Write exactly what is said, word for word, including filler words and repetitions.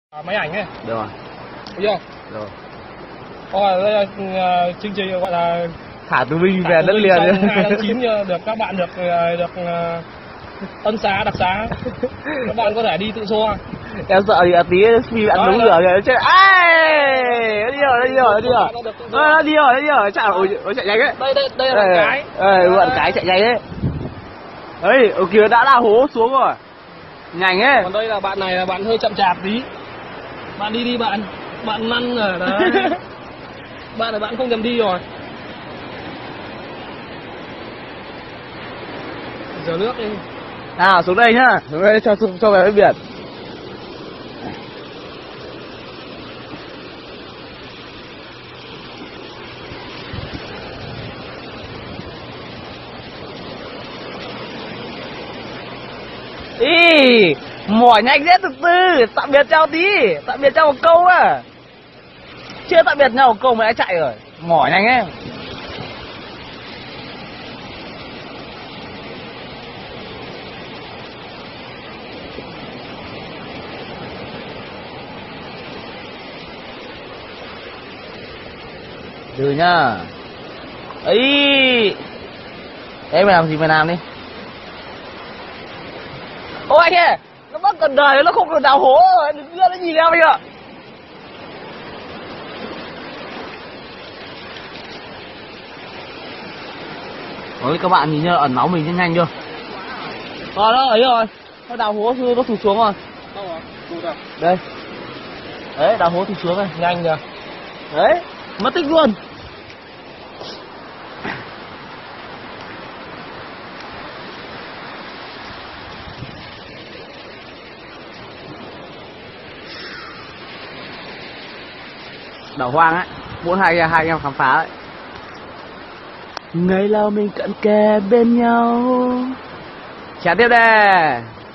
À, máy ảnh ấy. Được rồi. Được chưa? Rồi. Rồi, đây là uh, chương trình gọi là thả tù binh về đất liền. hai tháng chín được các bạn được được uh, ân xá, đặc xá. Các bạn có thể đi tự xô. Em sợ thì tí phi ăn đúng rửa kìa. Chết. Ai! Nó đi rồi, nó đi rồi, nó đi rồi. Nó đi rồi, nó đi rồi. Chả nó chạy nhanh ấy. Đây đây đây là bạn cái. Đây, bạn cái chạy nhanh ấy. Đấy, ở kia đã đào hố xuống rồi. Nhanh ấy. Còn đây là bạn này là bạn hơi chậm chạp tí. Bạn đi đi bạn. Bạn năn rồi đấy. Bạn là bạn không nhầm đi rồi. Giờ nước đi. Nào xuống đây nhá, xuống đây cho cho về với biển. Ý, mỏi nhanh thế, từ từ, tạm biệt nhau tí, tạm biệt nhau một câu à. Chưa tạm biệt nhau một câu mà đã chạy rồi, mỏi nhanh ấy. Từ nhá. Ấy, em mày làm gì mày làm đi. Ô anh ơi, nó mất cần đời, nó không được đào hố rồi, đừng đưa nó nhìn em bây giờ. Ôi các bạn nhìn nhá, ẩn máu mình nhanh nhanh chưa? Ờ nó ấy rồi, nó đào hố nó thụt xuống rồi. Đâu rồi? Thụt à? Đây. Đấy, đào hố thụt xuống này, nhanh kìa. Đấy, mất tích luôn. Đảo hoang ấy, muốn hai hai anh em khám phá đấy. Ngày nào mình cận kề bên nhau. Chả tiếp đây.